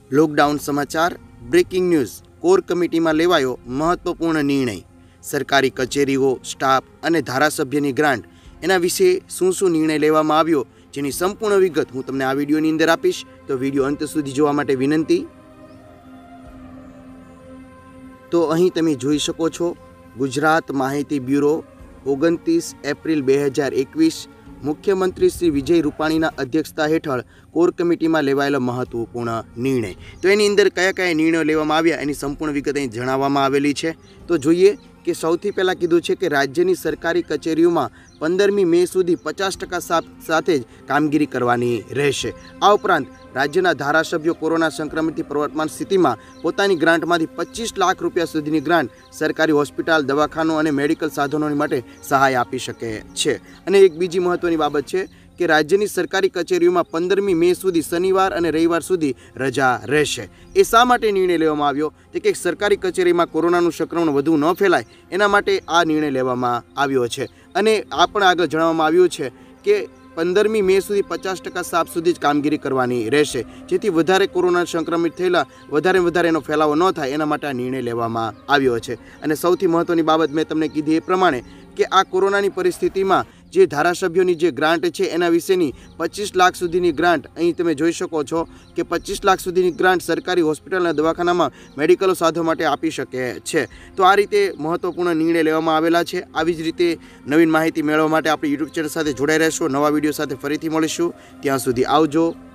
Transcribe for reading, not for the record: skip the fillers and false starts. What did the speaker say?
Lockdown समाचार breaking news. Core committee में लेवायो महत्वपूर्ण निर्णय। सरकारी कचेरीओ, स्टाफ और धारासभ्यनी ग्रांट एना विषे शुं निर्णय लेवामां आव्यो जेनी संपूर्ण विगत हूँ तमने आ विडियोनी अंदर आपीश, तो विडियो अंत सुधी जोवा माटे विनंती। तो अहीं तमे जोई शको छो, गुजरात माहिती ब्यूरो 29 एप्रिल 2021 मुख्यमंत्री श्री विजय रूपाणीना अध्यक्षता हेठळ कोर कमिटी में लेवायेलो महत्वपूर्ण निर्णय। तो एनी अंदर कया कया निर्णय लेवामां आव्या एनी संपूर्ण विगत अहीं जणाववामां आवेली छे। तो जोईए कि सौथी पहला कीधुं छे कि राज्यनी सरकारी कचेरीओमां 15मी मे सुधी 50% साथे ज कामगीरी करवानी रहेशे। आ उपरांत राज्यना धारासभ्यो कोरोना संक्रमितथी प्रवर्तमान स्थितिमां पोतानी ग्रांटमांथी 25 लाख रूपिया सुधीनी ग्रांट सरकारी होस्पिटल, दवाखानो अने मेडिकल साधनोनी माटे सहाय आपी शके छे। अने एक बीजी महत्वनी बाबत छे कि राज्यनी सरकारी कचेरीओमां 15मी मे सुधी शनिवार और रविवार सुधी रजा रहेशे। ए शा माटे निर्णय लेवामां आव्यो कि सरकारी कचेरीमां कोरोनानुं संक्रमण वधु न फैलाय एना माटे आ निर्णय लेवामां आव्यो छे। अने आ पण आगळ जणाववामां आव्युं छे कि 15मी मे सुधी 50% स्टाफ सुधी ज कामगीरी करवानी रहेशे, जेथी वधारे कोरोना संक्रमित थयेला वधारे एनो फैलावो न थाय एना माटे आ निर्णय लेवामां आव्यो छे। अने सौथी महत्वनी बाबत मैं तमने कीधी ए प्रमाणे कि आ कोरोनानी परिस्थितिमां जे धारासभ्योनी जे ग्रांट है एना विशेनी 25 लाख सुधीनी ग्रांट अहीं तमे जोई शको छो कि 25 लाख सुधीनी ग्रांट सरकारी होस्पिटल अने दवाखानामां मेडिकल साधन माटे आपी शके छे। तो आ रीते महत्वपूर्ण निर्णय लेवामां आवेला छे। आवी ज रीते नवीन माहिती मेळववा माटे आपणी यूट्यूब चेनल साथे जोडाई रहेशो। नवा विडियो साथे फरीथी मळीशुं। त्यां सुधी आवजो।